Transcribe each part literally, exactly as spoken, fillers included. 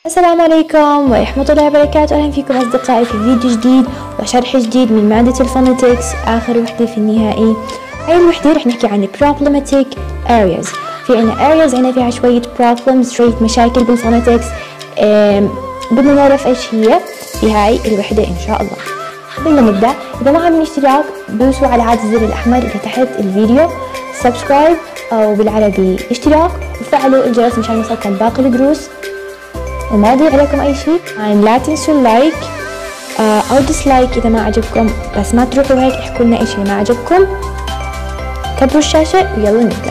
السلام عليكم ورحمة الله وبركاته. أهلا فيكم أصدقائي في فيديو جديد وشرح جديد من مادة الفونيتكس، آخر وحدة في النهائي. هاي الوحدة رح نحكي عن problematic areas. في عنا areas عنا فيها شوية problems، شوية مشاكل بالفونيتكس. بدنا نعرف إيش هي في هاي الوحدة إن شاء الله. قبل ما نبدأ، إذا ما عاملين اشتراك دوسوا على هذا الزر الأحمر اللي تحت الفيديو سبسكرايب أو بالعربي اشتراك، وفعلوا الجرس مشان يوصلكم باقي الدروس. وما يضيع عليكم أي شيء. يعني لا تنسوا اللايك أو ديسلايك إذا ما عجبكم، بس ما تروحوا هيك احكوا لنا إيش اللي ما عجبكم. كبروا الشاشة ويلا نبدأ.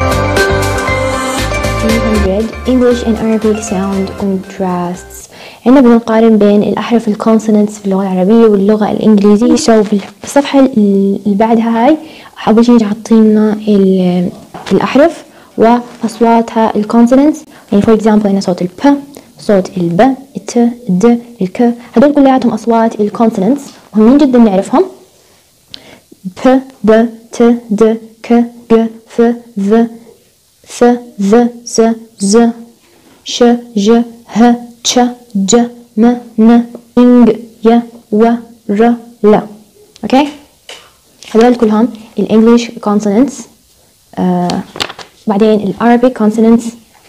ثلاثمية English and Arabic sound contrasts. عندنا بنقارن بين الأحرف الكونسونانتس في اللغة العربية واللغة الإنجليزية. سو في الصفحة اللي بعدها هاي أول شيء حاطين الأحرف وأصواتها الكونسونانتس. يعني فور إكزامبل هنا صوت الب، صوت الب، الت، الد، الك، هدول كلياتهم أصوات الكونسونانتس مهمين جدا نعرفهم. ب، ب، ت، د، ك، ج، ف، ذ، ث، ذ، ز، ز، ش، ج، ه، تش، ج، م، ن، إنج، ي، و، ر، ل. أوكي؟ هدول كلهم الإنجليش كونسونانتس. آه بعدين العربي كونسونانتس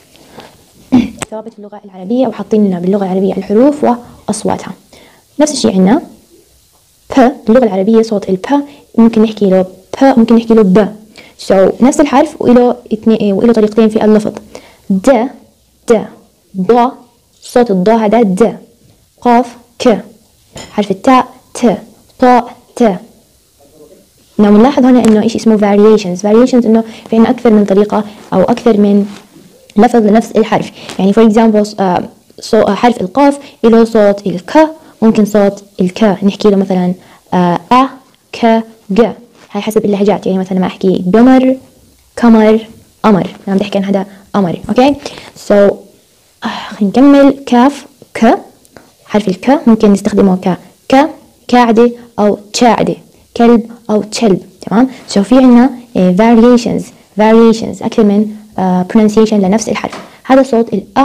ثوابت اللغة العربية، وحاطين لنا باللغة العربية الحروف وأصواتها. نفس الشيء عندنا ب باللغة العربية، صوت الب ممكن نحكي له ب، ممكن نحكي له ب. سو so, نفس الحرف وإله اثنين وإله طريقتين في اللفظ. د، د، ض، صوت الض هذا د. قاف ك، حرف التاء ت، طاء ت. نعم نلاحظ هنا إنه إيش اسمه variations. variations إنه في عنا أكثر من طريقة أو أكثر من لفظ لنفس الحرف. يعني for example uh, حرف القاف له صوت الك، ممكن صوت الك نحكي له مثلا uh, أ ك ج، هاي حسب اللهجات. يعني مثلا ما أحكي قمر كمر أمر، أنا بدي أحكي عن هذا أمر. أوكي سو so, uh, خلينا نكمل. كاف ك، حرف الك ممكن نستخدمه ك ك كاعدة أو تشاعدة، كلب أو تشلب. تمام. سو so, في عنا uh, variations variations أكثر من uh, pronunciation لنفس الحرف. هذا صوت الأ.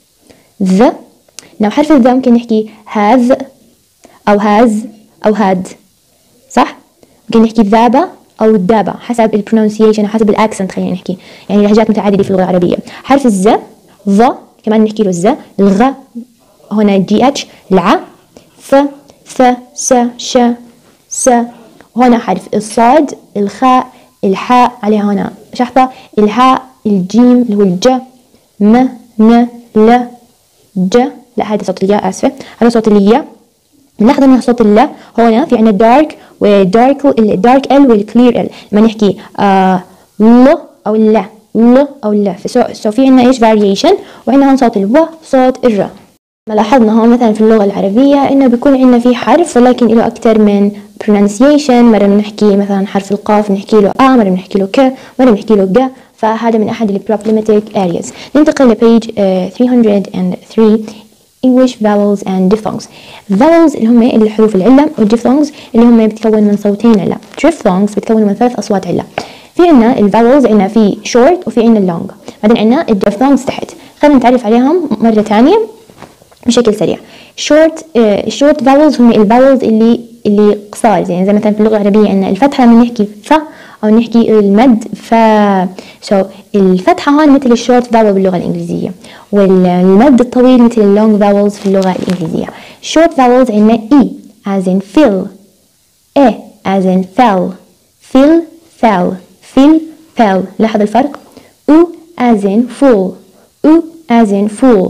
ذ، لو حرف الذ ممكن نحكي هاذ أو هاز أو هاد، صح؟ ممكن نحكي ذابة أو الدابة حسب البرونسيشن وحسب الأكسنت. خلينا نحكي يعني لهجات متعددة في اللغة العربية. حرف الز، ظ كمان نحكي له الز. الغ هنا جي اتش. الع، ث، ث، س، ش، س. هنا حرف الصاد، الخاء، الحاء عليها هنا شحطة. الهاء، الجيم اللي هو الج. م، ن، ل، ج. لا هذا صوت الياء، آسفة. هذا صوت الياء. نلاحظ إن صوت اللا هنا في عنا دارك ودارك الدارك ال والكلير ال. لما نحكي آه ل أو لا، ل أو لا، فسو في عنا إيش variation. وعنا هون صوت الو، صوت الر. ما لاحظنا هون مثلا في اللغة العربية إنه بيكون عنا في حرف ولكن له أكثر من pronunciation. مرة بنحكي مثلا حرف القاف بنحكي له آ، مرة بنحكي له ك، مرة بنحكي له ج. فهذا من أحد ال problematic areas. ننتقل لبيج uh, ثلاثمية وثلاثة English vowels and diphthongs. vowels اللي هم الحروف العلة، والdiphthongs اللي هم بتكون من صوتين علة. diphthongs بتكون من ثلاث أصوات علة. في عنا الفاولز عنا في short وفي عنا اللونج، بعدين عنا الdiphthongs تحت. خلينا نتعرف عليهم مرة ثانية بشكل سريع. short uh, short vowels هم الفاولز اللي اللي قصار. يعني زي مثلا في اللغة العربية عنا الفتحة لما نحكي ف، أو نحكي المد ف. سو so, الفتحة هون مثل الشورت فاول باللغة الإنجليزية، والمد الطويل مثل اللونج فاولز في اللغة الإنجليزية. short vowels عندنا E as in fill، A as in fell، fill fell، fill fell. لاحظ الفرق. U as in full، U as in full،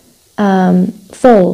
um, full.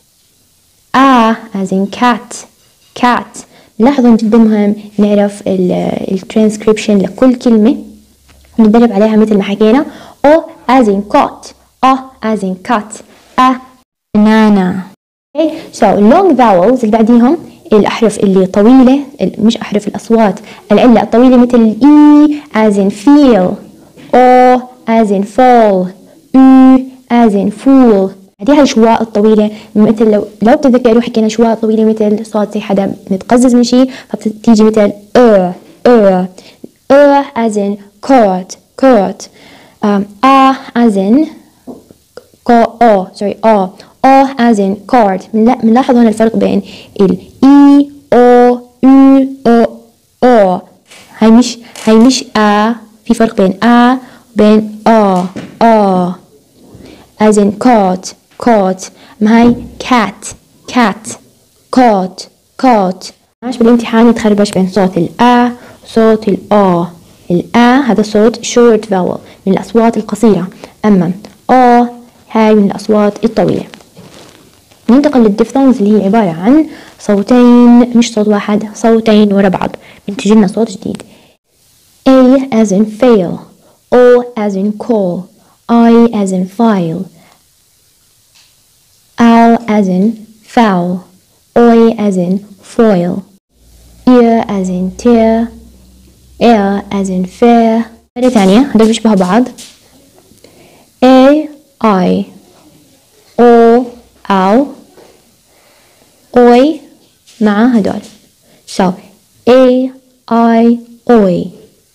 A as in cat، cat. لاحظوا جدا مهم نعرف الترانسكريبشن لكل كلمة ونتدرب عليها مثل ما حكينا. O as in cot، A as in cat، A banana. okay so long vowels اللي بعديهم الأحرف اللي طويلة، مش أحرف الأصوات العلة الطويلة، مثل E as in feel، O as in fall، U as in fool. هذه الشواء الطويلة مثل لو لو بتتذكروا حكينا شواء طويلة مثل صوت زي حدا متقزز من شيء، فبتيجي مثل أ أ أ as in court court. um, A as in كا أو sorry أو أو as in card. بنلاحظ هنا الفرق بين ال إي أو أو أو أو. هاي مش هاي مش آ، في فرق بين آ وبين آ. آ as in caught caught. ما هاي cat cat caught caught. ماش بالامتحان يتخربش بين صوت الآ وصوت الآ. الآ هذا صوت short vowel من الأصوات القصيرة، أما آ هاي من الأصوات الطويلة. ننتقل للديفثونجز اللي هي عبارة عن صوتين، مش صوت واحد، صوتين ورا بعض بينتج لنا صوت جديد. A as in fail، O as in call، I as in file، Ow as in foul، Oi as in foil، ear as in tear، air as in fair. مرة ثانية هذول بيشبهوا بعض. A I O أو أوي مع هدول. so A I أوي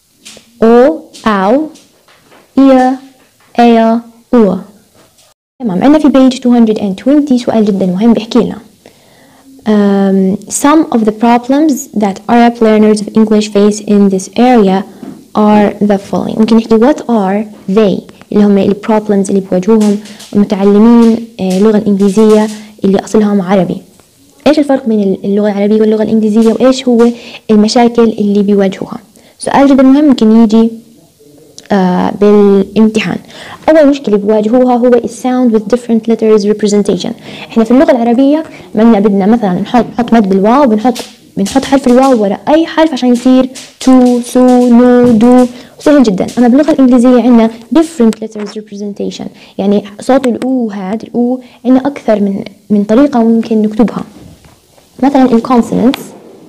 أو أو إيا إيا أو. تمام. عندنا في page two hundred twenty سؤال جدا مهم بيحكي لنا um, some of the problems that Arab learners of English face in this area are the following. ممكن نحكي what are they اللي هم ال problems اللي بيواجهوهم المتعلمين اللغة الإنجليزية اللي أصلهم عربي. إيش الفرق بين اللغة العربية واللغة الإنجليزية وإيش هو المشاكل اللي بيواجهوها؟ سؤال جدا مهم ممكن يجي آه بالامتحان. أول مشكلة بيواجهوها هو الsound with different letters representation. إحنا في اللغة العربية لما بدنا مثلا نحط نحط مد بالواو بنحط بنحط حرف الواو ورا أي حرف عشان يصير تو سو نو دو، سهل جدا. أما باللغة الإنجليزية عندنا different letters representation، يعني صوت الأو هاد الأو عندنا أكثر من من طريقة ممكن نكتبها. مثلا ال consonants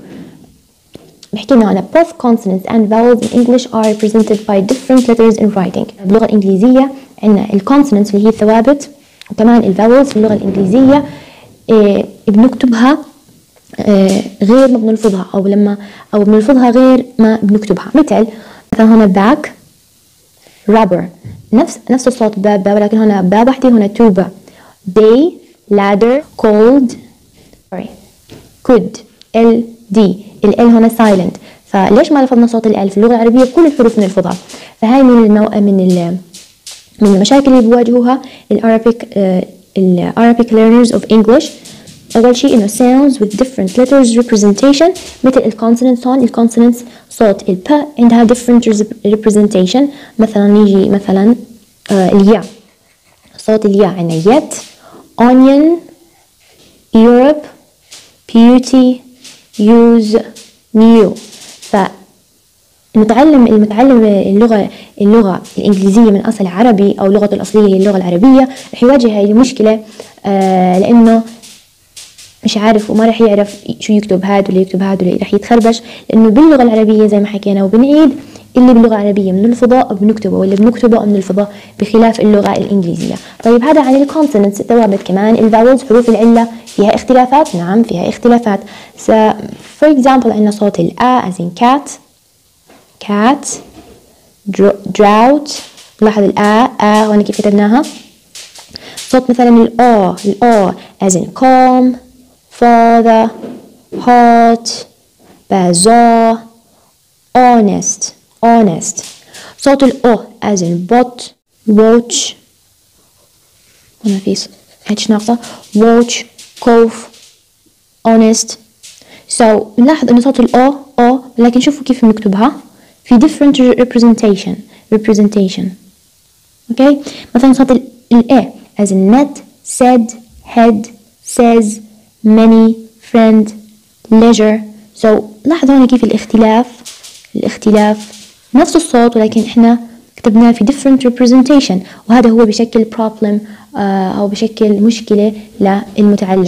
بحكي لنا أنا both consonants and vowels in English are represented by different letters in writing. باللغة الإنجليزية عندنا ال consonants اللي هي الثوابت، وكمان ال vowels في اللغة الإنجليزية إيه بنكتبها إيه غير ما بنلفظها، أو لما أو بنلفظها غير ما بنكتبها. مثل مثلا هنا back rubber، نفس نفس الصوت باب باب، ولكن هنا باب وحدة هنا توبة. day ladder cold sorry could ال دي ال ال هنا silent. فليش ما لفظنا صوت ال ال في اللغة العربية كل الحروف نلفظها؟ فهاي من النوع من ال من المشاكل اللي بيواجهوها ال Arabic ال Arabic learners of English. أول شيء إنه sounds with different letters representation، مثل ال consonants. هون ال consonants صوت ال ب عندها different representation. مثلا نيجي مثلا آه الياء، صوت الياء عندنا yet onion Europe beauty use new. فالمتعلم المتعلم اللغة اللغة الإنجليزية من أصل عربي أو لغته الأصلية هي اللغة العربية رح يواجه هاي المشكلة آه لأنه مش عارف وما رح يعرف شو يكتب هاد ولا يكتب هاد، ولا رح يتخربش، لأنه باللغة العربية زي ما حكينا وبنعيد اللي باللغة العربية من الفضاء بنكتبه، واللي بنكتبه من الفضاء بخلاف اللغة الإنجليزية. طيب هذا عن الكونسوننتس الثوابت. كمان الفاولز حروف العلة فيها اختلافات. نعم فيها اختلافات. so for example عندنا صوت ال A as in cat cat drought. لاحظ ال A A هون كيف كتبناها. صوت مثلا ال O ال O as in calm father hot bazaar honest honest. صوت ال O as in bot watch هنا في هيك ناقصة watch cough honest. so نلاحظ إنه صوت ال O O، لكن شوفوا كيف بنكتبها في different representation representation okay. مثلا صوت ال A as in met said head says many friend leisure. so لاحظوا هنا كيف الاختلاف الاختلاف نفس الصوت ولكن احنا كتبناه في different representation، وهذا هو بشكل problem آه أو بشكل مشكلة للمتعلم.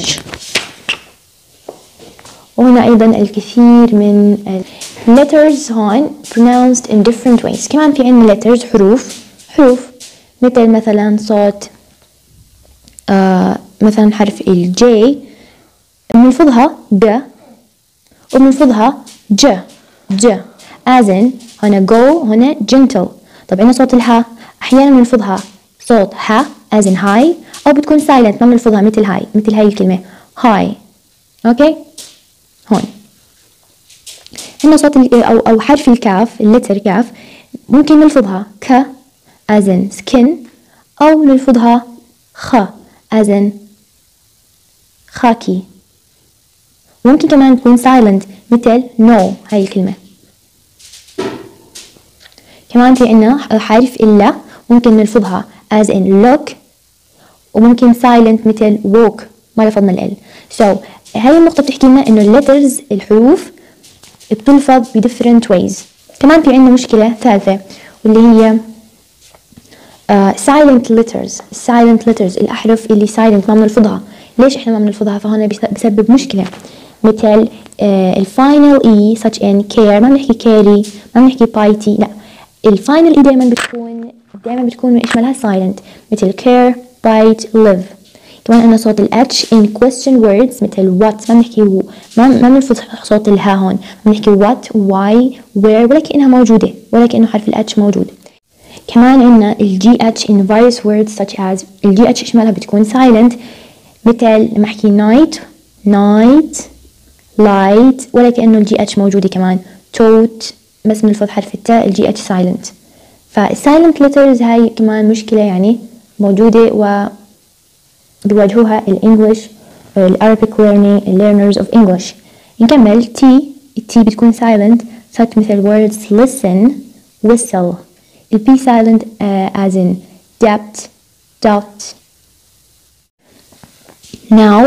وهنا أيضا الكثير من letters هون pronounced in different ways. كمان في عندنا letters حروف حروف مثل مثلا صوت آه مثلا حرف ال J بنلفظها د وبنلفظها ج ج as in هنا go هنا gentle. طب عندنا صوت الها أحيانا بنلفظها صوت ها as in high، أو بتكون silent ما بنلفظها مثل هاي مثل هاي الكلمة هاي. أوكي هون هنا صوت أو أو حرف الكاف اللتر كاف ممكن نلفظها ك as in skin أو نلفظها خ as in خاكي. ممكن كمان تكون silent مثل no هاي الكلمة. كمان في عنا حرف إلا ممكن نلفظها as in look وممكن silent مثل walk ما لفظنا ال so هاي النقطة بتحكي لنا إنه letters الحروف بتلفظ ب different ways. كمان في عنا مشكلة ثالثة واللي هي uh, silent letters silent letters الأحرف اللي silent ما بنلفظها. ليش إحنا ما بنلفظها؟ فهنا بسبب مشكلة مثل uh, الفاينل E such in care ما بنحكي كاري ما بنحكي بايتي لا الفاينل E دائما بتكون دائما بتكون من إشمالها silent مثل care bite live. كمان عندنا صوت ال H in question words مثل what ما بنحكي ما ما بنلفظ صوت الها هون بنحكي what why where ولكنها موجودة ولكنه حرف ال H موجود. كمان عندنا ال جي إتش in various words such as ال جي إتش إشمالها بتكون silent مثل لما أحكي night night light ولكنه ال جي إتش موجودة كمان tote بس بنلفظ حرف التاء ال جي إتش silent. فالسايلنت letters هاي كمان مشكلة يعني موجودة و بيواجهوها الانجليش الارابيك learning learners of English. نكمل T التي بتكون silent such مثل words listen whistle. ال P silent uh, as in depth dot. now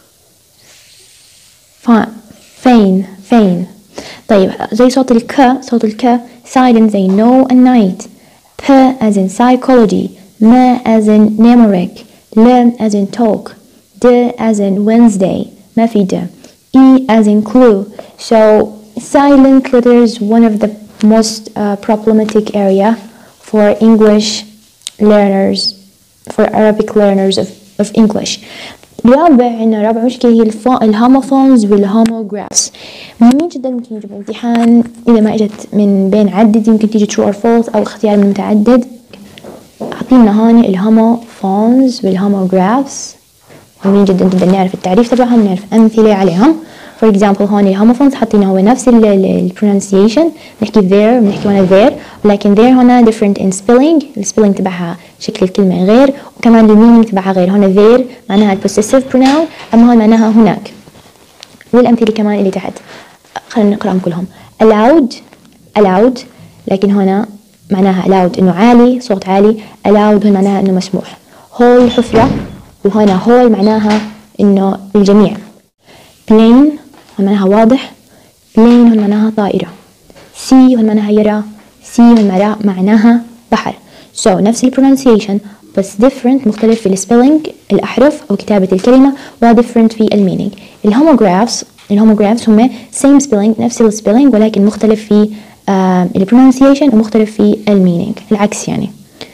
fain fain. طيب زي صوت الك صوت الك silent زي no and night. P as in psychology ما as in numeric L as in talk D as in Wednesday ما في D. E as in clue. So silent letters one of the most uh, problematic area for English learners for Arabic learners of, of English. الرابع عندنا رابع مشكلة هي الهوموفونز والهوموغرافز. مهمين جدا ممكن يجوا بالامتحان إذا ما إجت من بين عدد يمكن تيجي true or false أو اختيار من متعدد. حاطيلنا هون الهوموفونز والهوموغرافز مهمين جدا جدا نعرف التعريف تبعهم نعرف أمثلة عليهم. for example هون الهوموفونز حاطينه هو نفس ال pronunciation نحكي there بنحكي هنا there ولكن there هنا different in spelling السبيلينج تبعها شكل الكلمة غير وكمان المينينج تبعها غير. هنا there معناها possessive pronoun أما هون معناها هناك. والأمثلة كمان اللي تحت خلينا نقرأهم كلهم. allowed allowed لكن هنا معناها allowed إنه عالي صوت عالي allowed هون معناها إنه مسموح. hole حفرة وهنا hole معناها إنه الجميع. plain هون معناها واضح plain هون معناها طائرة. sea هون معناها يرى sea هون معناها بحر. so نفس ال pronunciation بس different مختلف في السبيلينج الأحرف أو كتابة الكلمة و different في المينينج. الهوموغرافز الهوموغرافز هم same spelling نفس السبيلينج ولكن مختلف في ال pronunciation ومختلف في المينينج العكس يعني.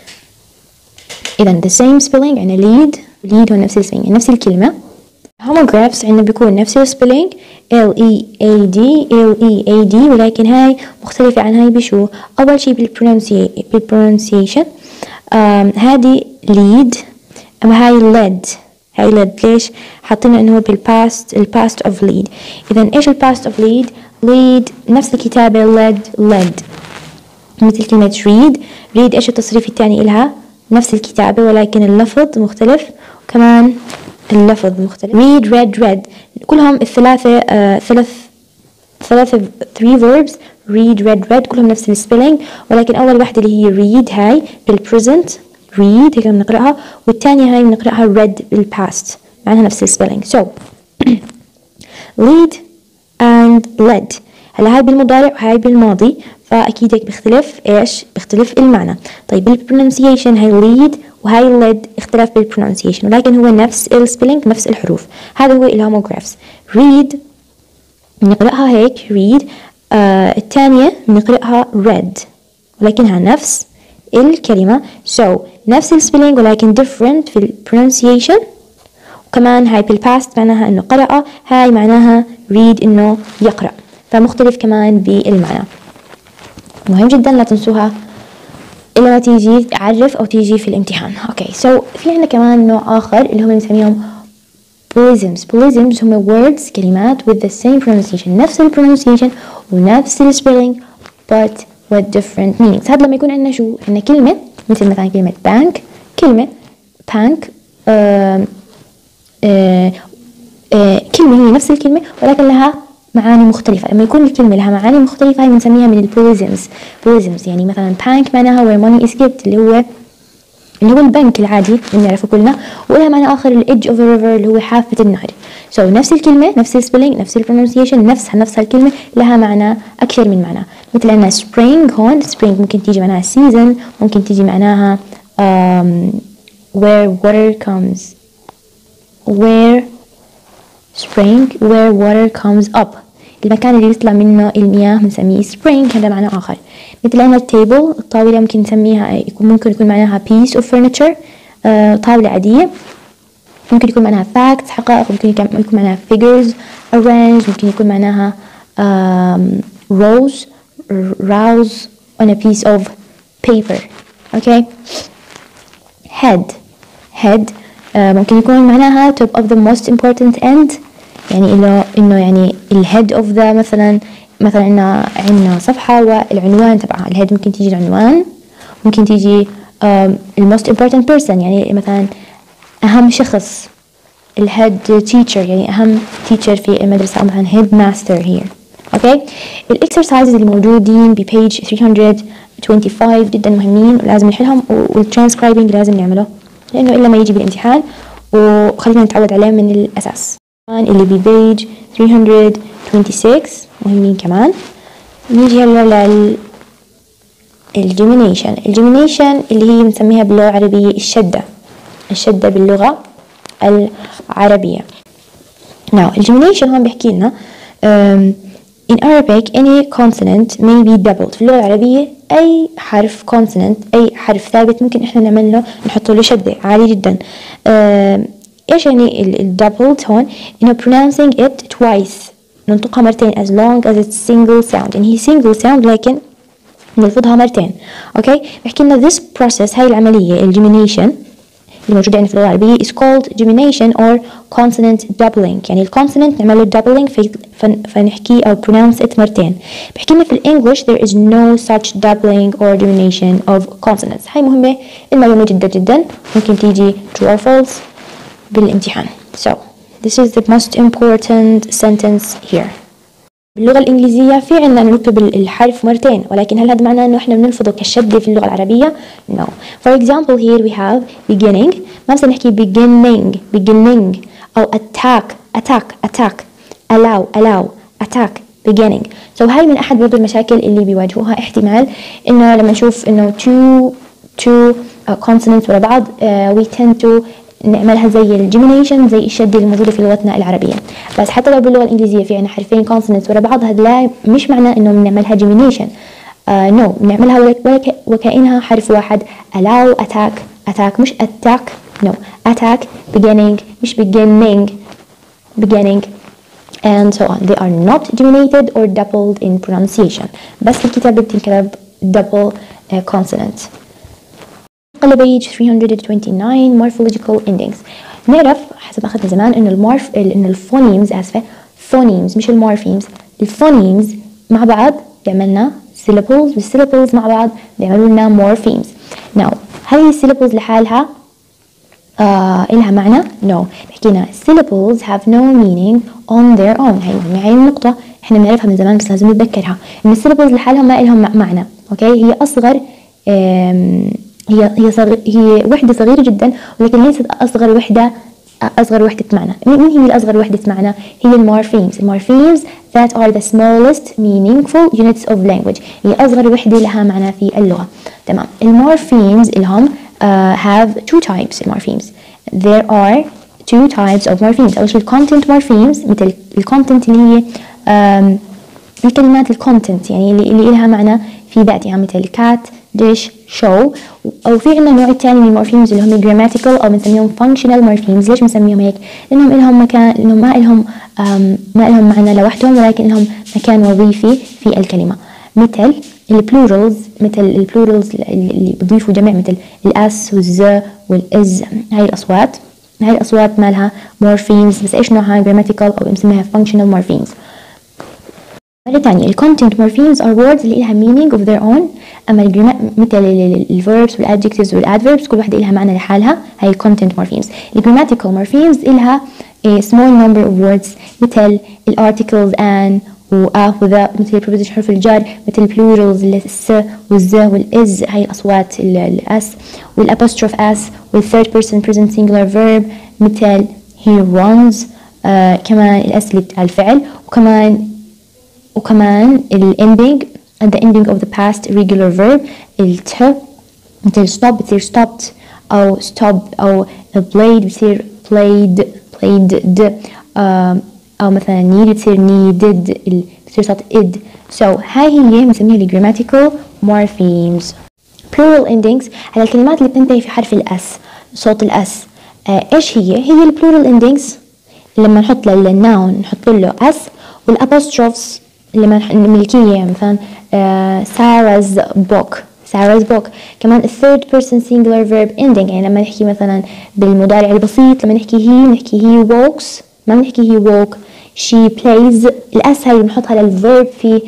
إذا the same spelling عندنا lead lead هو نفس السبيلينج نفس الكلمة. homographies عندنا بيكون نفس السبيلينج L E A D L E A D ولكن هاي مختلفة عن هاي بشو؟ أول شي بالpronunciation هذه lead أما هاي led هاي led ليش؟ حاطينه إنه هو بالpast الpast of lead. إذا إيش الpast of lead؟ lead نفس الكتابة led led مثل كلمة read read إيش التصريف الثاني إلها؟ نفس الكتابة ولكن اللفظ مختلف وكمان اللفظ مختلف. read read read كلهم الثلاثة آه ثلاث ثلاثة three verbs read read read كلهم نفس السبيلينج ولكن أول واحدة اللي هي read هاي بالpresent read هيك بنقرأها والثانية هاي بنقرأها read بالpast معناها نفس السبيلينج. so lead and led هلا هاي بالمضارع وهاي بالماضي فأكيد هيك بيختلف إيش بيختلف المعنى. طيب بالpronunciation هاي lead وهاي led اختلاف بالpronunciation ولكن هو نفس السبيلينج نفس الحروف. هذا هو الهوموغرافز. read نقرأها هيك read آه الثانية نقرأها read ولكنها نفس الكلمة so نفس السبيلينج ولكن different في الpronunciation. وكمان هاي بالpast معناها إنه قرأ هاي معناها read إنه يقرأ فمختلف كمان بالمعنى. مهم جدا لا تنسوها إلا ما تيجي تعرف أو تيجي في الامتحان. أوكي سو so, في عنا كمان نوع آخر اللي هم نسميهم polysms. polysms هم words كلمات with the same pronunciation، نفس ال pronunciation ونفس ال spelling but with different meanings. هذا لما يكون عندنا شو، عندنا كلمة مثل مثلا كلمة bank، كلمة bank آه آه آه كلمة هي نفس الكلمة ولكن لها معاني مختلفة. لما يكون الكلمة لها معاني مختلفة هي بنسميها من ال polysms. polysms يعني مثلا bank معناها where money is kept، اللي هو اللي هو البنك العادي اللي بنعرفه كلنا، ولها معنى آخر ال edge of a river اللي هو حافة النهر. so نفس الكلمة نفس ال spelling نفس ال pronunciation نفسها نفس الكلمة لها معنى أكثر من معنى. مثل أن spring هون spring ممكن تيجي معناها season، ممكن تيجي معناها um, where water comes where spring where water comes up، المكان اللي يطلع منه المياه بنسميه spring، هذا معنى آخر. مثل أن التيبل الطاولة ممكن نسميها يكون ممكن يكون معناها piece of furniture آه طاولة عادية، ممكن يكون معناها facts حقائق، ممكن يكون معناها figures arrange، ممكن يكون معناها um, rows rows on a piece of paper. okay head head آه ممكن يكون معناها top of the most important end، يعني إنه إنه يعني الهيد اوف ذا مثلا مثلا عندنا عندنا صفحة والعنوان تبعها، الهيد ممكن تيجي العنوان، ممكن تيجي الموست امبورتنت بيرسون يعني مثلا أهم شخص، الهيد تيتشر يعني أهم تيتشر في المدرسة، أو مثلا هيد ماستر هير. اوكي الاكسرسايزز اللي موجودين ببيج ثلاثمية وخمسة وعشرين جدا مهمين ولازم نحلهم، والترانسكرايبنج لازم نعمله لأنه إلا ما يجي بالامتحان، وخلينا نتعود عليه من الأساس. اللي ببيج ثلاثمية وستة وعشرين مهمين كمان. نيجي هلا لل الجيمينيشن. الجيمينيشن اللي هي بنسميها باللغة العربية الشدة، الشدة باللغة العربية. now الجيمينيشن هون بيحكي لنا um, in Arabic any consonant may be doubled. في اللغة العربية أي حرف consonant أي حرف ثابت ممكن إحنا نعمل له نحط له شدة عالي جدا. um, إيش يعني ال doubled هون؟ إنه pronouncing it twice، ننطقها مرتين as long as it's single sound، يعني هي single sound لكن نلفظها مرتين. أوكي بحكي لنا this process، هاي العملية الجيمينيشن اللي موجودة عندنا في اللغة العربية is called gemination or consonant doubling، يعني الكونسوننت نعمل له doubling في فنحكي أو pronounce it مرتين. بحكي لنا في الإنجليش there is no such doubling or gemination of consonants. هاي مهمة المعلومة جدا جدا، ممكن تيجي true or false بالامتحان. so this is the most important sentence here. باللغة الإنجليزية في عنا نكتب الحرف مرتين، ولكن هل هذا معناه إنه إحنا بنلفظه كالشدة في اللغة العربية؟ no. for example here we have beginning، ما بس نحكي beginning beginning أو attack attack attack allow allow attack beginning. so هاي من أحد برضو المشاكل اللي بيواجهوها، احتمال إنه لما نشوف إنه two two uh, consonants ورا بعض uh, we tend to نعملها زي الجيمينيشن زي الشدة الموجودة في لغتنا العربية. بس حتى لو باللغة الإنجليزية في عنا حرفين كونسوننتس ورا بعض، هذا لا مش معناه إنه بنعملها جيمينيشن. آه نو no. بنعملها وك وكأنها حرف واحد. allow attack attack مش attack no attack beginning مش beginning beginning and so on. they are not geminated or doubled in pronunciation. بس الكتابة بتنكتب double uh, consonant. على بيج ثلاثمية وتسعة وعشرين morphological endings. نعرف حسب أخذنا زمان إنه المورف إنه الفونيمز آسفة فونيمز مش المورفيمز، الفونيمز مع بعض بيعملنا syllables والsyllables مع بعض بيعملوا لنا morphemes. now هل هي syllables لحالها آه إلها معنى؟ no. بحكينا syllables have no meaning on their own. هي هي النقطة إحنا بنعرفها من زمان بس لازم نتذكرها إن syllables لحالهم ما إلهم معنى. أوكي هي أصغر هي هي صغير هي وحدة صغيرة جدا، ولكن ليست أصغر وحدة أصغر وحدة معنى. مين هي الأصغر وحدة معنى؟ هي المورفيمز. المورفيمز that are the smallest meaningful units of language، هي أصغر وحدة لها معنى في اللغة. تمام. المورفيمز الهم uh, have two types. المورفيمز there are two types of morphemes. أول شيء content morphemes مثل الcontent اللي هي um, الكلمات الcontent يعني اللي, اللي لها معنى في ذاتها مثل cat dish show. أو في عندنا النوع الثاني من المورفيمز اللي هم grammatical أو بنسميهم functional morphemes. ليش بنسميهم هيك؟ لأنهم لهم مكان، لأنهم ما لهم ما لهم معنى لوحدهم ولكن لهم مكان وظيفي في الكلمة. مثل البلورالز مثل البلورالز اللي بضيفوا جمع مثل الاس والز والاز، هاي الاصوات هاي الاصوات مالها مورفيمز، بس ايش نوعها؟ grammatical او بنسميها functional morphemes. مرة تانية ال content morphemes are words اللي إلها meaning of their own، أما الجرام مثل ال verbs وال adjectives وال adverbs كل واحدة إلها معنى لحالها، هاي content morphemes. ال grammatical morphemes إلها a small number of words مثل ال articles an و a و the، مثل preposition حرف الجر، مثل plurals الس والز والإز، هاي الأصوات الأس، وال apostrophe s وال third person present singular verb مثل he runs، آه كمان الأس اللي بتاع الفعل، وكمان وكمان ال ending at the ending of the past regular verb، الت مثل stop بتصير stopped أو stop، أو played بتصير played played د، أو مثلا need بتصير needed، بتصير صوت id. so هاي هي بنسميها ال grammatical morphemes. plural endings على الكلمات اللي بتنتهي في حرف الأس، صوت الأس. آه إيش هي؟ هي ال plural endings لما نحط للnoun نحط له أس، والapostrophes لما الملكية مثلا uh, Sarah's book Sarah's book. كمان third person singular verb ending، يعني لما نحكي مثلا بالمضارع البسيط لما نحكي he نحكي he walks، ما نحكي he walk. she plays، الأس هاي بنحطها للverb في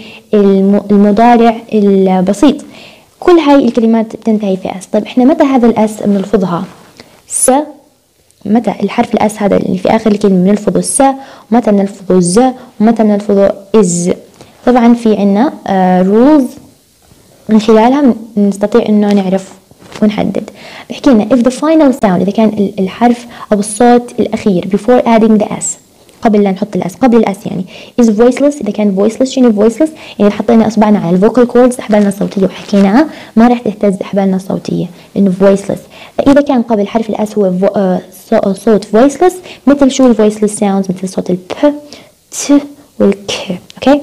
المضارع البسيط. كل هاي الكلمات بتنتهي في أس. طيب احنا متى هذا الأس بنلفظها؟ س، متى الحرف الأس هذا اللي في آخر الكلمة بنلفظه س، ومتى بنلفظه الز، ومتى بنلفظه إز. طبعا في عنا رولز uh, من خلالها نستطيع انه نعرف ونحدد. بحكي لنا if the final sound، اذا كان الحرف او الصوت الاخير before adding the s، قبل لا نحط الاس، قبل الاس يعني is voiceless. اذا كان voiceless شنو voiceless؟ يعني حطينا اصبعنا على الفوكال كوردز احبالنا الصوتيه وحكيناها ما راح تهتز احبالنا الصوتيه لانه voiceless. فاذا كان قبل حرف الاس هو uh, صوت voiceless، مثل شو voiceless sounds؟ مثل صوت الب ت والك. اوكي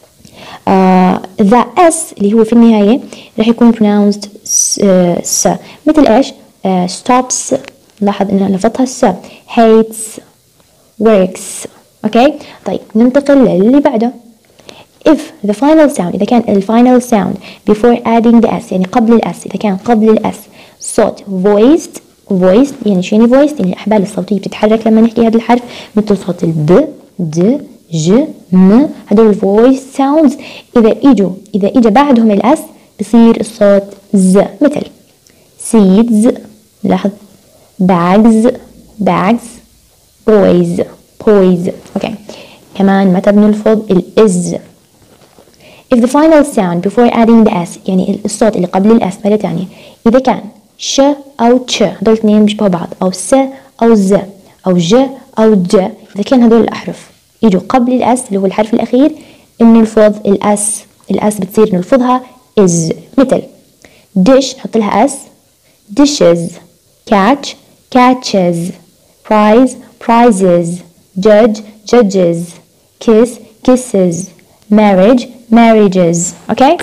Uh, the s اللي هو في النهاية راح يكون pronounced س، مثل ايش؟ uh, stops، لاحظ انه لفظها س، hates works. اوكي طيب ننتقل للي بعده. if the final sound، اذا كان ال final sound before adding the s، يعني قبل الاس، اذا كان قبل الاس صوت voiced voiced يعني شو يعني voiced؟ يعني الاحبال الصوتية بتتحرك لما نحكي هذا الحرف، مثل صوت الب د ج م، هدول الفويس ساوندز إذا إجوا إذا إجا بعدهم الأس بصير الصوت ز، مثل seeds، لاحظ bags bags boys boys. أوكي كمان متى بنلفظ الإز؟ if the final sound before adding the s، يعني الصوت اللي قبل الأس مرة تانية، إذا كان ش أو تش، هدول الاثنين بيشبهوا بعض، أو س أو ز أو ج أو ج، إذا كان هدول الأحرف يجوا قبل الأس اللي هو الحرف الأخير بنلفظ الأس، الأس بتصير نلفظها إز، مثل dish نحط لها أس dishes، catch catches، prize prizes، judge judges، kiss kisses، marriage marriages. أوكي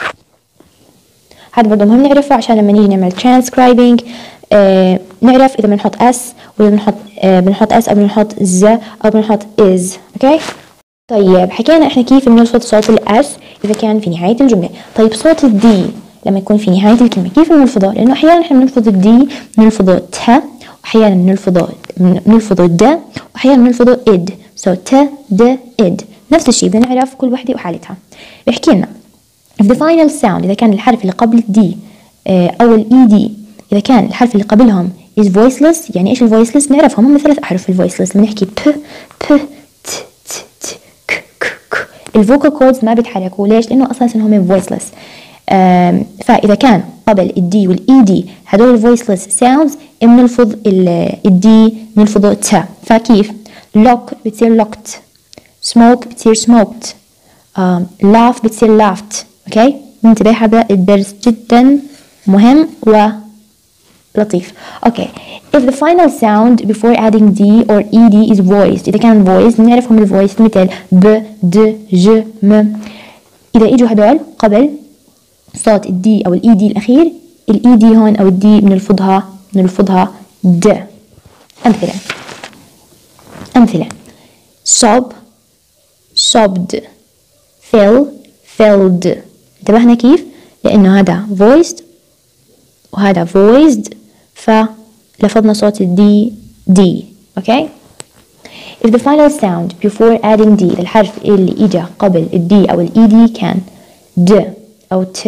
هذا برضه مهم نعرفه عشان لما نيجي نعمل transcribing آه نعرف إذا بنحط اس ولا بنحط آه بنحط اس أو بنحط ز أو بنحط is. أوكي طيب حكينا إحنا كيف بنلفظ صوت الأس إذا كان في نهاية الجملة. طيب صوت الدي لما يكون في نهاية الكلمة كيف بنلفظه؟ لأنه أحيانا إحنا بنلفظ الدي بنلفظه ت، وأحيانا بنلفظه بنلفظه د، وأحيانا بنلفظه إد. so ت د إد نفس الشيء بدنا نعرف كل وحدة وحالتها. بحكي لنا if the final sound إذا كان الحرف اللي قبل الدي آه أو الإي دي إذا كان الحرف اللي قبلهم is voiceless. يعني إيش ال voiceless؟ نعرفهم هم ثلاث أحرف ال voiceless. لما نحكي ب ب ت ت ت ك ك ك الفوكال كوردز ما بيتحركوا. ليش؟ لأنه أساسا هم voiceless. فإذا كان قبل الدي والإي دي هدول voiceless sounds بنلفظ الدي بنلفظه ت. فكيف؟ lock بتصير locked، smoke بتصير smoked، laugh بتصير laughed. أوكي ننتبه هذا الدرس جدا مهم ولطيف. أوكي if the final sound before adding d or ed is voiced إذا كان voiced نعرفهم ال voiced مثل ب د ج م. إذا إجوا هدول قبل صوت الدي أو الإي دي الأخير الإي دي هون أو الدي بنلفظها بنلفظها د. أمثلة أمثلة sob sobbed fill filled انتبهنا كيف؟ لأنه هذا voiced وهذا voiced، فلفظنا صوت الدي دي. أوكي. If the final sound before adding d، الحرف اللي إجا قبل الدي أو الإي دي كان د أو ت،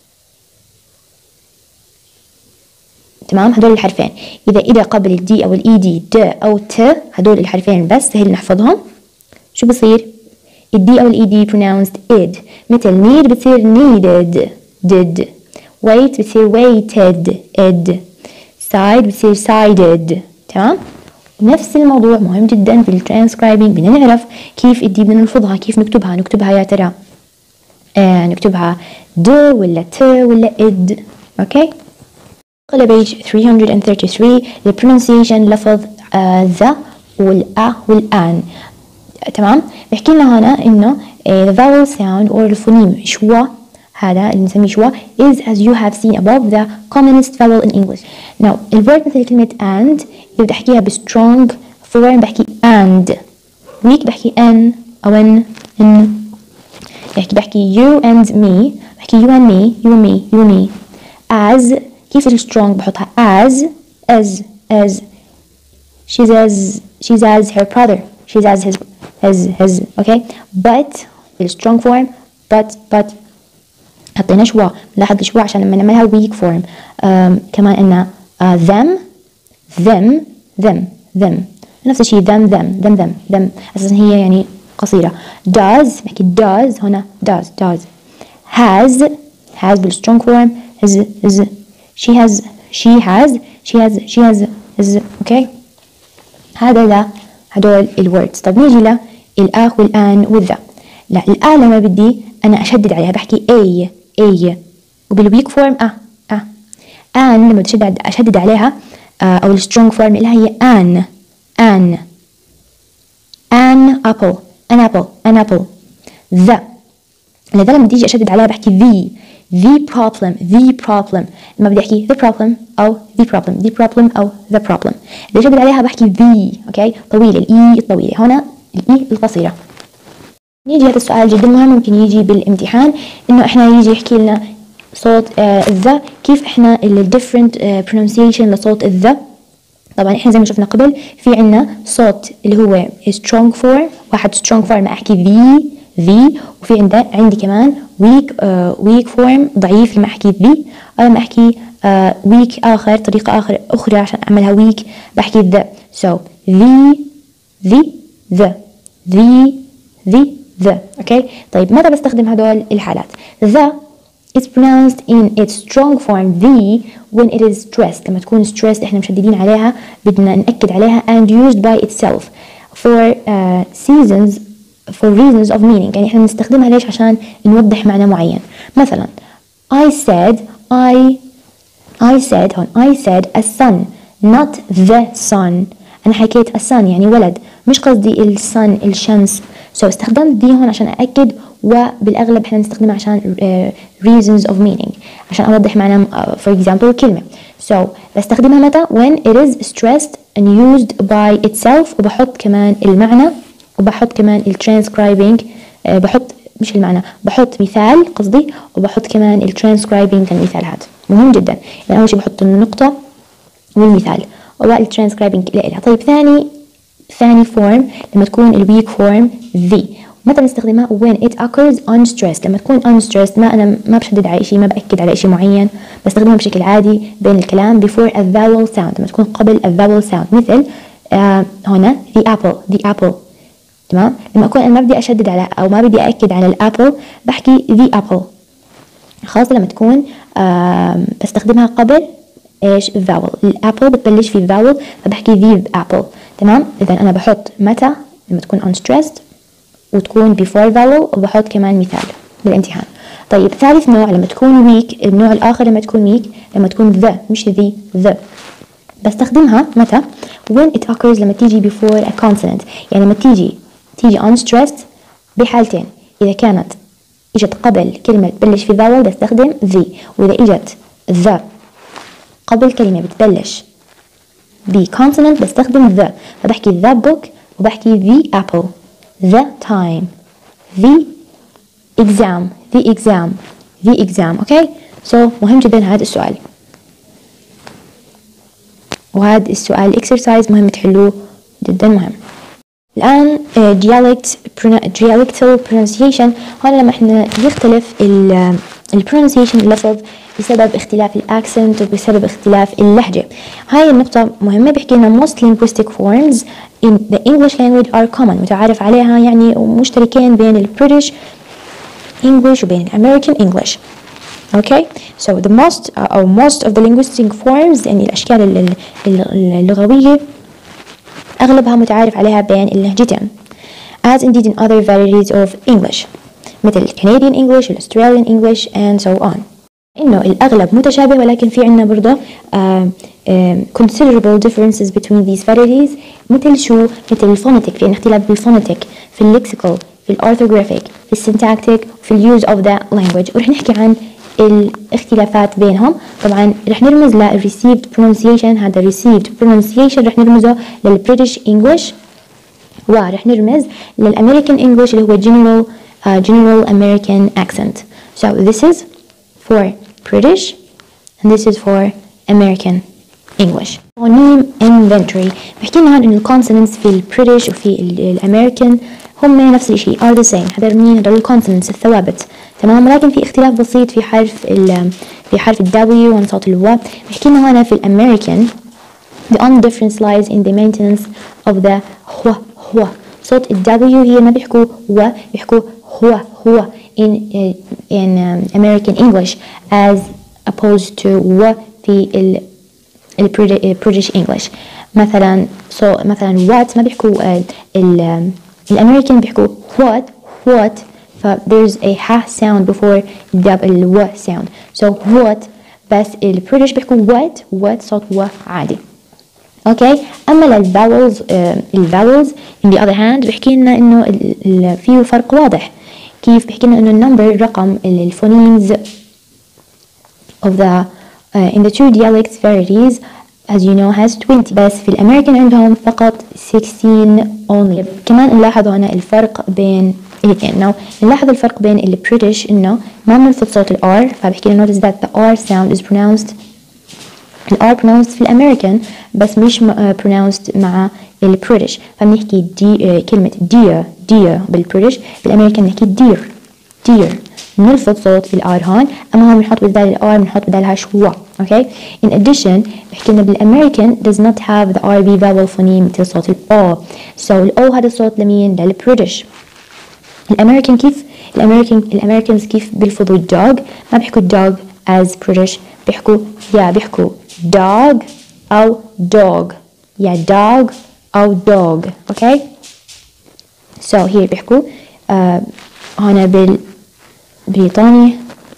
تمام؟ هدول الحرفين إذا إجا قبل الدي أو الإي دي د أو ت، هدول الحرفين بس سهل نحفظهم. شو بصير؟ الدي أو الإي دي pronounced id، مثل need بتصير needed did، wait بتصير waited id، side بتصير sided. تمام؟ نفس الموضوع مهم جدا في الترانسكرايبنج، بدنا نعرف كيف الدي بدنا نلفظها، كيف نكتبها. نكتبها يا ترى آه نكتبها د ولا ت ولا id. اوكي. على page three thirty-three ال pronunciation لفظ آه ذا والأ والآن. تمام. بحكي لنا هنا إنه the vowel sound or الفونيم شوا، هذا اللي نسميه شوا is as you have seen above the commonest vowel in English. now الword مثل كلمة and إذا بدي أحكيها ب strong form بحكي and، weak بحكي n أو n n، بحكي بحكي you and me، بحكي you and me you and me you and me. as كيف ال strong بحطها as as as she's as she's as her brother she's as his his his okay. but ال strong form but but حطينا شوا، لاحظ شوا عشان لما نعملها weak form. كمان إنه uh, them them them them نفس الشيء them them them them them أساسا هي يعني قصيرة. does بحكي does هنا does does. has has بال strong form has has she has she has she has she has has okay. هذا لا هدول الwords. طب نيجي ل الآخ والآن والذا. لا الآن لما بدي أنا أشدد عليها بحكي a a، وبالweak form أ أ. آن لما بشدد أشدد عليها آه أو الstrong form اللي هي an an an apple an apple an apple. the لذا لما بدي أشدد عليها بحكي the the problem the problem. لما بدي أحكي the problem أو the problem the problem أو the problem، بدي أشدد عليها بحكي the. أوكي. طويلة الإي الطويلة، هنا الإي القصيرة. نيجي هذا السؤال جدا مهم ممكن يجي بالامتحان، إنه إحنا يجي يحكي لنا صوت الذا آه كيف إحنا ال different آه pronunciation لصوت الذا. طبعا إحنا زي ما شفنا قبل في عنا صوت اللي هو strong form، واحد strong form أحكي the the، وفي عندي عندي كمان weak آه weak form ضعيف لما أحكي the، أو لما أحكي آه weak آخر طريقة آخر أخرى عشان أعملها weak بحكي the. so the the the the the the. okay. طيب متى بستخدم هدول الحالات؟ the is pronounced in its strong form the when it is stressed. لما تكون stressed احنا مشددين عليها بدنا نأكد عليها and used by itself for uh, seasons for reasons of meaning. يعني احنا نستخدمها ليش؟ عشان نوضح معنى معين. مثلا I said I I said هون I said a son not the sun. أنا حكيت a son يعني ولد، مش قصدي ال sun الشمس. so استخدمت دي هون عشان أأكد، وبالأغلب إحنا نستخدمها عشان uh, reasons of meaning عشان أوضح معنى uh, for example كلمة. so بستخدمها متى؟ when it is stressed and used by itself، وبحط كمان المعنى وبحط كمان ال transcribing uh, بحط مش المعنى بحط مثال قصدي، وبحط كمان ال transcribing المثال هذا مهم جدا. يعني أول شيء بحط النقطة والمثال وال transcribing لإلها. طيب ثاني ثاني form لما تكون ال weak form the. متى بنستخدمها؟ when it occurs on stress. لما تكون on stress ما أنا ما بشدد على شيء، ما بأكد على شيء معين، بستخدمها بشكل عادي بين الكلام before a vowel sound. لما تكون قبل a vowel sound مثل آه هنا the apple the apple. تمام. لما أكون أنا ما بدي أشدد على أو ما بدي أأكد على الأبل بحكي the apple. خاصة لما تكون آه بستخدمها قبل إيش vowel. الأبل بتبلش في vowel فبحكي the apple. تمام. إذا أنا بحط متى لما تكون on stressed وتكون before vowel، وبحط كمان مثال بالامتحان. طيب ثالث نوع لما تكون weak، النوع الآخر لما تكون weak لما تكون the مش the the بستخدمها متى؟ when it occurs لما تيجي before a consonant. يعني لما تيجي تيجي on stressed بحالتين، إذا كانت إجت قبل كلمة تبلش في vowel بستخدم the، وإذا إجت the قبل كلمة بتبلش ب consonant بستخدم the. فبحكي the book وبحكي the apple the time the exam the exam the exam. okay so مهم جدا هذا السؤال، وهذا السؤال exercise مهم تحلوه، جدا مهم. الآن uh, dialect dialectal pronunciation، هون لما احنا يختلف ال ال pronunciation اللفظ بسبب اختلاف الاكسنت وبسبب اختلاف اللهجة. هاي النقطة مهمة. بيحكي لنا most linguistic forms in the English language are common، متعارف عليها يعني مشتركين بين ال British English وبين ال American English. okay so the most uh, or most of the linguistic forms يعني الأشكال اللغوية أغلبها متعارف عليها بين اللهجتين as indeed in other varieties of English مثل Canadian English, Australian English and so on. إنه الأغلب متشابه، ولكن في عنا برضه uh, uh, considerable differences between these varieties. مثل شو؟ مثل الفونيتيك، في عنا اختلاف بالفونيتيك، في الليكسيكال، في الأورثوغرافيك، في السنتاكتيك، في الuse of the language. ورح نحكي عن الاختلافات بينهم. طبعا رح نرمز ل received pronunciation، هذا received pronunciation رح نرمزه لل British English، ورح نرمز للأمريكان English اللي هو general uh, general American accent. so this is for British and this is for American English. phoneme inventory بحكي لنا إنه الكونسونانتس في البريتش وفي الأمريكان هم نفس الشيء are the same. هذول مين؟ هذول الكونسونانتس الثوابت، تمام، ولكن في اختلاف بسيط في حرف ال في حرف ال W وصوت ال W. بحكي لنا هنا في الأمريكان the only difference lies in the maintenance of the هو هو. صوت ال W هي ما بيحكوا و، بيحكوا هو هو in in um, American English as opposed to و في ال ال British English. مثلا so مثلا what ما بيحكوا ال الأمريكان بيحكوا what what ف there's a ha sound before the ال و sound so what. بس ال British بيحكوا what what صوت و عادي. اوكي اما للفاولز الفاولز in the other hand بيحكي لنا انه فيه فرق واضح. كيف؟ بيحكي لنا انه النمبر رقم الفونيمز of the uh, in the two dialects varieties as you know has twenty، بس في الامريكان عندهم فقط sixteen only. كمان نلاحظ هنا الفرق بين الاثنين. نلاحظ الفرق بين البريتش انه ما بنلفظ صوت الار، فبحكي لنا notice that the R sound is pronounced ال R pronounced في الامريكان بس مش pronounced مع البريتش. فبنحكي دي كلمة dear dear بالبريتش، بالامريكان بنحكي dear dear، بنلفظ صوت الار هون، اما هون بنحط بدال الار بنحط بدالها شوا. اوكي in addition بحكي لنا بالامريكان does not have the R B vowel phoneme مثل صوت الاو. so الاو هذا الصوت لمين؟ للبريتش. الامريكان كيف؟ الامريكان الامريكانز كيف بيلفظوا dog؟ ما بيحكوا dog as British، بيحكوا يا بيحكوا dog أو dog، يا dog أو dog. اوكي so here بيحكوا uh, هنا بالبريطاني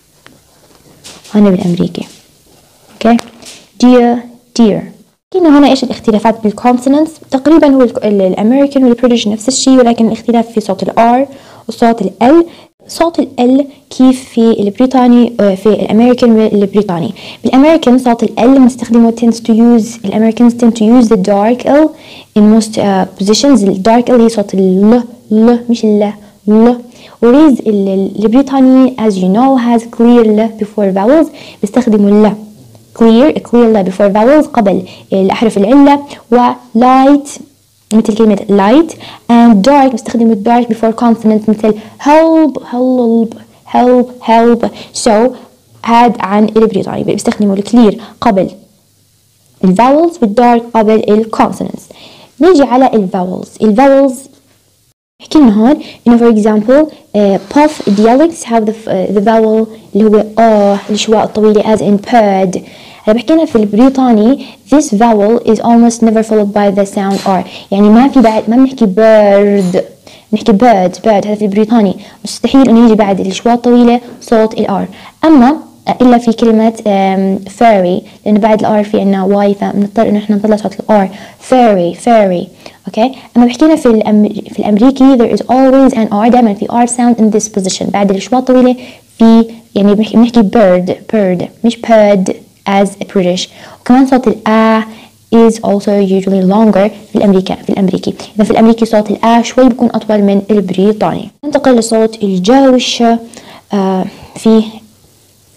هنا بالأمريكي. اوكي dear dear. هنا ايش الاختلافات بالكونسونانتس؟ تقريبا هو الامريكان والبريتش نفس الشيء، ولكن الاختلاف في صوت الار وصوت ال. صوت ال كيف في البريطاني في الامريكان والبريطاني. بالامريكان صوت ال بنستخدمه tends to use الامريكانز tend to use the dark L in most uh, positions. ال dark L هي صوت ال ل مش ال ل. whereas البريطاني as you know has clear ل before vowels، بيستخدموا ال clear clear ل before vowels قبل الأحرف العلة، و light مثل كلمة light and dark بيستخدموا dark before consonants مثل help help help help. so هاد عن البريطاني بيستخدموا الكلير قبل الفاولز والدارك قبل الكونسونانتس. نيجي على الفاولز. الفاولز بحكي لنا هون إنه for example uh, puff dialects have the, uh, the vowel اللي هو آه الشواء الطويلة as in bird. هلا بحكي لنا في البريطاني this vowel is almost never followed by the sound R، يعني ما في بعد ما بنحكي bird، بنحكي bird bird هذا في البريطاني مستحيل إنه يجي بعد الشواء الطويلة صوت الR. أما إلا في كلمة um, fairy لأنه بعد الR في عنا واي فبنضطر إنه إحنا نطلع صوت الR fairy fairy. أوكي أما بحكي لنا في الأم... في الأمريكي there is always an R، دائما في R sound in this position بعد الشواء الطويلة في يعني بنحكي, بنحكي bird bird مش bird as British. وكمان صوت الآ is also usually longer في الأمريكا في الأمريكي. إذا في الأمريكي صوت الآ شوي بيكون أطول من البريطاني. ننتقل لصوت الجا والشا. آه في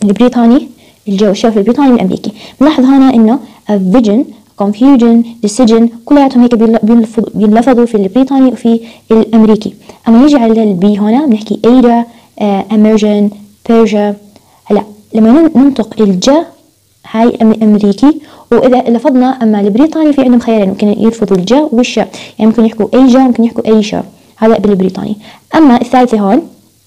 البريطاني الجو الشوف البريطاني والأمريكي. بنلاحظ هنا إنه a vision confusion decision كلياتهم هيك بينلفظوا في البريطاني وفي الأمريكي. أما نيجي على البي هنا بنحكي Ada uh, immersion Persia. هلا لما ننطق الجا هاي الأمريكي، وإذا لفظنا أما البريطاني في عندهم خيارين، ممكن يلفظوا الجا والشا، يعني ممكن يحكوا أيجا ممكن يحكوا أيشا، هذا بالبريطاني. أما الثالثة هون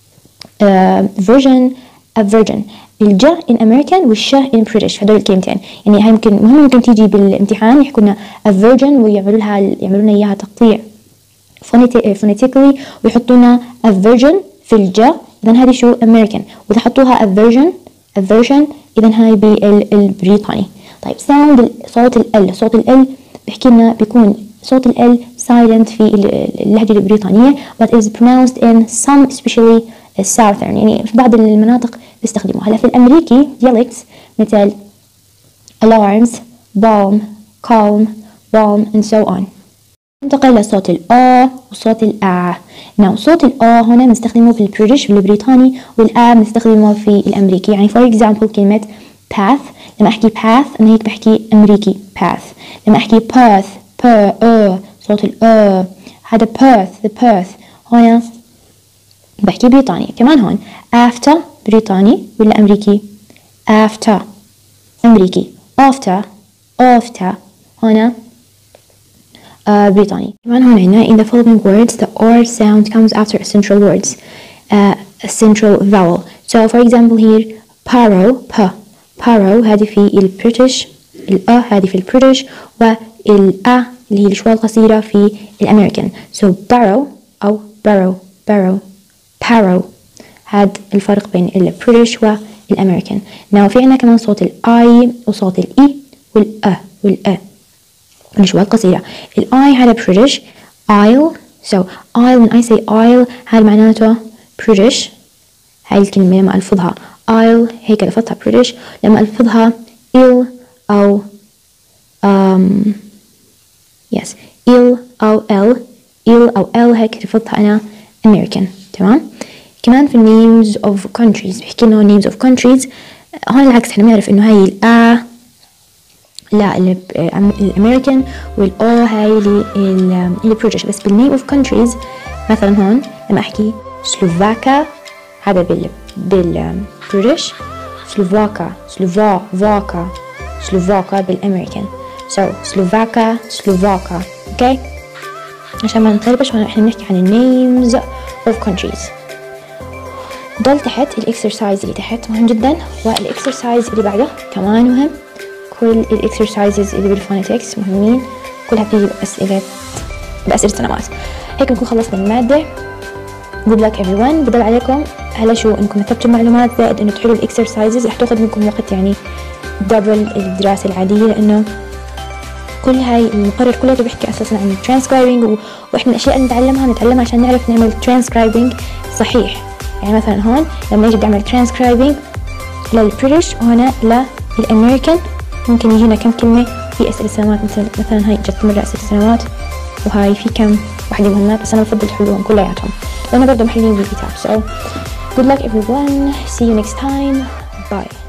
uh, virgin a virgin الجا in American والشا in British، هدول الكلمتين يعني هاي ممكن مهم ممكن تيجي بالامتحان يحكوا لنا a virgin ويعملوا لها يعملوا لنا إياها تقطيع phonetically ويحطوا لنا a virgin في الجا، إذا هذه شو American، وإذا حطوها a virgin a virgin إذا هاي بالبريطاني. طيب sound صوت ال صوت ال بحكي لنا بيكون صوت ال silent في اللهجة البريطانية but is pronounced in some especially southern، يعني في بعض المناطق بيستخدموها. هلا في الأمريكي dialects مثل alarms balm calm balm and so on. ننتقل لصوت ال A وصوت ال A. نعم صوت ال A هنا بنستخدمه في البريتش بالبريطاني، وال A بنستخدمه في الأمريكي. يعني for example كلمة path لما أحكي path أنا هيك بحكي أمريكي path. لما أحكي perth per أ صوت ال أ هذا perth the perth هنا بحكي بريطاني. كمان هون after بريطاني ولا أمريكي after أمريكي after after هنا uh, بريطاني. كمان هون عنا in the following words the R sound comes after a central words uh, a central vowel. So for example here paro p paro هذه في البريتش، ال A هذه في البريتش، وال A اللي هي الشوى القصيرة في الأمريكان. So barrow أو barrow barrow barrow هذا الفرق بين البريتش والأمريكان. Now في عنا كمان صوت الآي وصوت الإي والأ والأ الشوى القصيرة. الآي هذا بريتش I'll so I'll when I say I'll هذا معناته بريتش. هاي الكلمة لما ألفظها I'll هيك لفظتها بريتش، لما ألفظها ill أو um, yes ill أو L ill أو L هيك لفظتها أنا American. تمام. كمان في names of countries بحكي لنا names of countries. هون العكس احنا بنعرف إنه هاي ال A لا الأمريكان والأو هاي اللي البريتش. بس بالنيم of countries مثلا هون لما أحكي سلوفاكا هذا بال بالبريتش سلوفاكا سلوفا فاكا سلوفاكا بالأمريكان. so سلوفاكا سلوفاكا اوكي عشان ما نتلبش احنا بنحكي عن names of countries. ضل تحت الاكسرسايز اللي تحت مهم جدا، والاكسرسايز اللي بعده كمان مهم. كل الاكسرسايزز اللي بالفونيتكس مهمين، كلها بتيجي بأسئلة بأسئلة سنوات. هيك نكون خلصنا المادة. good luck everyone. بدل عليكم هلا شو انكم تثبتوا المعلومات زائد انه تحلوا الاكسرسايزز. رح تاخذ منكم وقت يعني دبل الدراسة العادية، لانه كل هاي المقرر كله بيحكي اساسا عن الترانسكرايبنج، واحنا الاشياء اللي نتعلمها نتعلمها عشان نعرف نعمل ترانسكرايبنج صحيح. يعني مثلا هون لما نيجي نعمل ترانسكرايبنج للبريتش وهنا للامريكان ممكن يجينا كم كلمة في اسئلة سنوات، مثل مثلا هاي جت مرة اسئلة سنوات، وهاي في كم وحدة مهمات، بس انا بفضل تحلوهم كلياتهم لأنه برضه محلين بالكتاب. so good luck everyone, see you next time, bye.